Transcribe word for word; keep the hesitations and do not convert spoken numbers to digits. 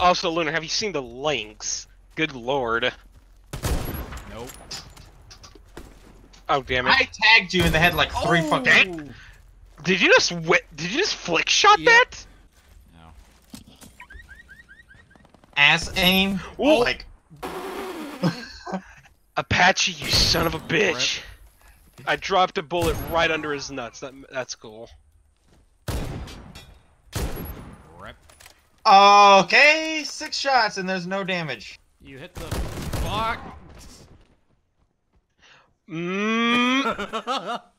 Also, Lunar, have you seen the links? Good lord. Nope. Oh damn it! I tagged you in the head like three Oh! fucking. Did you just wit? Did you just flick shot Yep. that? No. Ass aim. Ooh. Like. Apache, you son of a bitch! I dropped a bullet right under his nuts. That that's cool. Rep. Okay, six shots and there's no damage. You hit the fuck. Mmm.